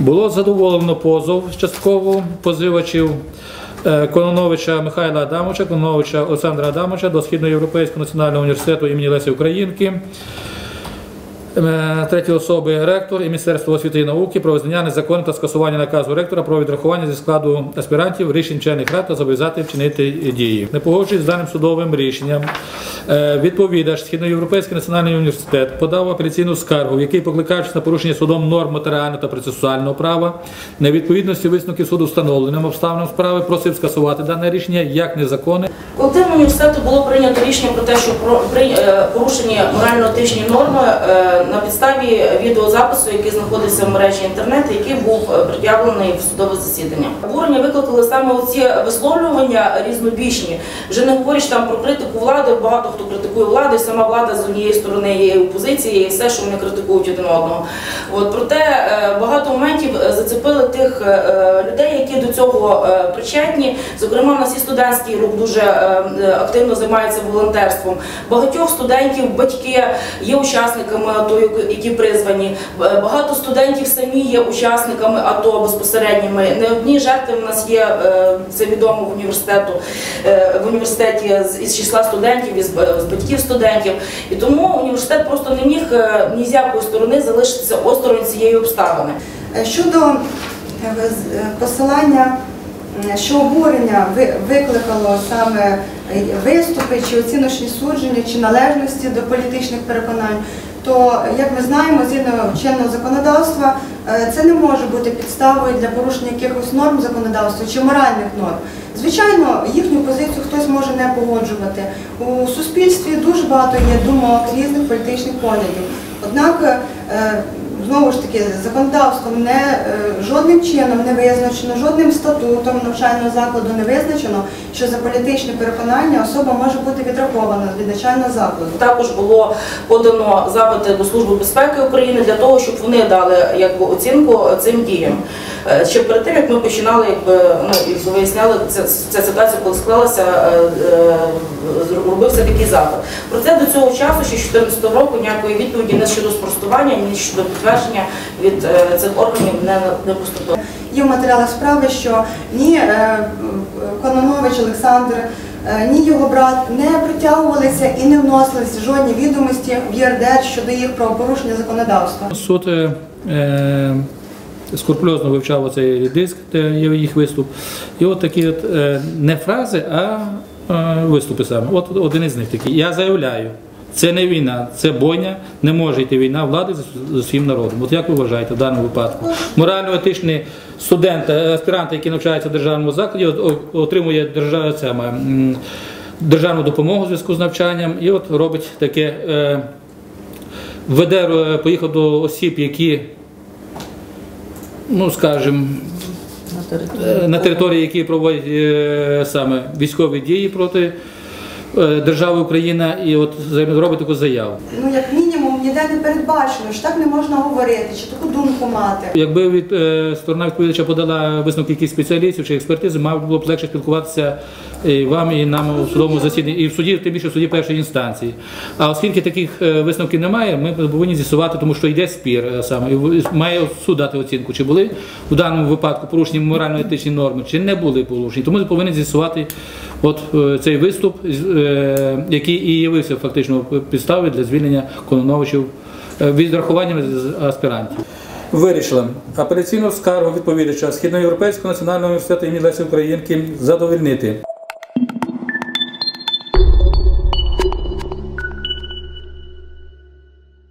Було задоволено позов частково позивачів Кононовича Михайла Адамовича, Кононовича Олександра Адамовича до Східноєвропейського національного університету імені Лесі Українки, третьої особи ректор і Міністерство освіти і науки про визнання незаконним та скасування наказу ректора про відрахування зі складу аспірантів рішень вчених рад та зобов'язати вчинити дії. Не погоджуючись з даним судовим рішенням, відповідач Східноєвропейський національний університет подав апеляційну скаргу, в якій, покликаючись на порушення судом норм матеріального та процесуального права, невідповідності висновків суду встановленим обставинам справи, просив скасувати дане рішення як незаконне. Колективом університету було прийнято рішення про те, що порушені морально-етичні норми на підставі відеозапису, який знаходився в мережі інтернет, який був пред'явлений в судове засідання. Обурення викликали саме оці висловлювання різнобічні. Вже не говориш там про критику влади, багато хто критикує владу, і сама влада з однієї сторони є опозиції, і все, що вони критикують один одного. Проте багато моментів зацепили тих людей, які до цього причетні. Зокрема, у нас і студентський рух дуже активно займається волонтерством. Багатьох студентів, батьки є учасниками АТО, які призвані. Багато студентів самі є учасниками АТО безпосередніми. Не одні жертви в нас є, це відомо в університеті із числа студентів, із батьків студентів. І тому університет просто не міг ні з якої сторони залишитися осторонь цієї обставини. Щодо посилання, що обурення викликало саме виступи, чи оціночні судження, чи належності до політичних переконань, то, як ми знаємо, згідно чинного законодавства, це не може бути підставою для порушення якихось норм законодавства чи моральних норм. Звичайно, їхню позицію хтось може не погоджувати. У суспільстві дуже багато є думок різних політичних поглядів. Однак, знову ж таки, законодавством жодним чином не визначено, жодним статутом навчального закладу не визначено, що за політичне переконання особа може бути відрахована від навчального закладу. Також було подано запити до Служби безпеки України для того, щоб вони дали оцінку цим діям. Ще перед тим, як ми починали, виясняли ця ситуація, коли склалася, робився такий запит. Проте до цього часу, ще 2014 року, ніякої відповіді не щодо спростування, ні щодо підтвердження від цих органів не поступило. Є в матеріалах справи, що ні Кононович Олександр, ні його брат не притягувалися і не вносилися жодні відомості в ЄРДР щодо їх правопорушення законодавства. Суд скрупульозно вивчав цей диск, де є їх виступ. І от такі не фрази, а виступи саме. От один із них такий. Я заявляю, це не війна, це бойня, не може йти війна влади з усім народом. От як ви вважаєте в даному випадку? Морально-етичний студент, аспірант, який навчається в державному закладі, отримує державну допомогу у зв'язку з навчанням і от робить таке, поїхав до осіб, які, скажімо, на території, які проводять саме військові дії проти держави Україна, і от робить таку заяву. Як мінімум, ніде не передбачено, що так не можна говорити, чи таку думку мати. Якби сторона відповідача подала висновки якихось спеціалістів чи експертизи, мав було б легше спілкуватися і вам, і нам у судовому засіданні, і в суді, тим більше в суді першої інстанції. А оскільки таких висновків немає, ми повинні з'ясувати, тому що йде спір саме, і має суд дати оцінку, чи були в даному випадку порушені морально-етичні норми, чи не були порушені. Тому ми повинні з'ясувати цей виступ, який і явився фактично підставою для звільнення Кононовичів від відрахування аспірантів. Вирішила апеляційну скаргу відповідача Східноєвропейського національного університету імені Лесі Українки задовольнити.